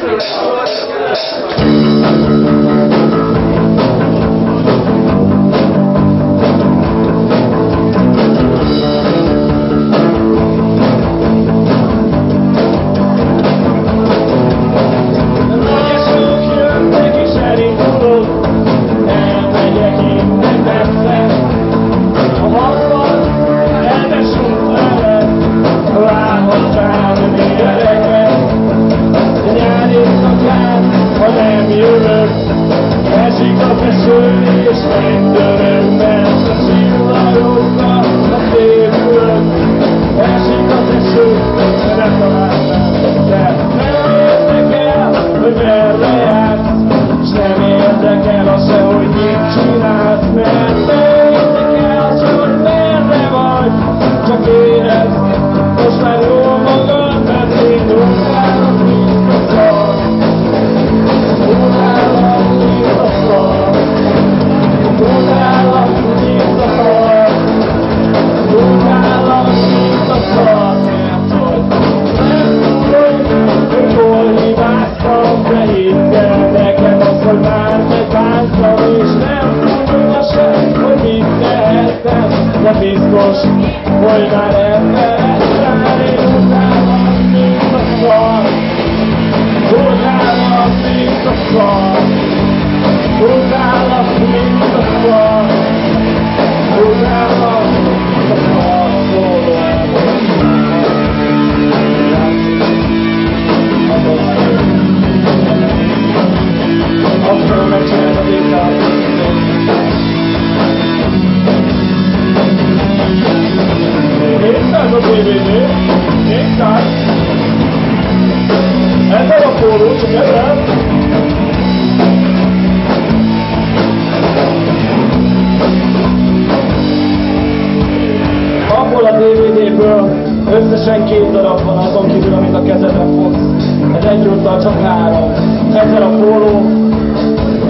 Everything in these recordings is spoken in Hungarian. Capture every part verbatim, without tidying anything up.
De biztos, hogy már elfelejtem, én utálom, mint a szar. Utálom, mint a szar. Utálom, mint a szar. Utálom, mint a szar. Akkor megcsinálom a vitát. Ez a dé vé dé, nézd! Ez a póló, csak ezzel! Abból a dé vé déből összesen két darab van azon kívül, amit a kezedben fogsz. Ez egyúttal csak három. Ezzel a póló,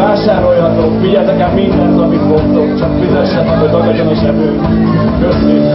vásároljatok, vigyetek el mindent, amit fogtok, csak fizessetek, hogy dagadjon a zsebünk. Köszönjük!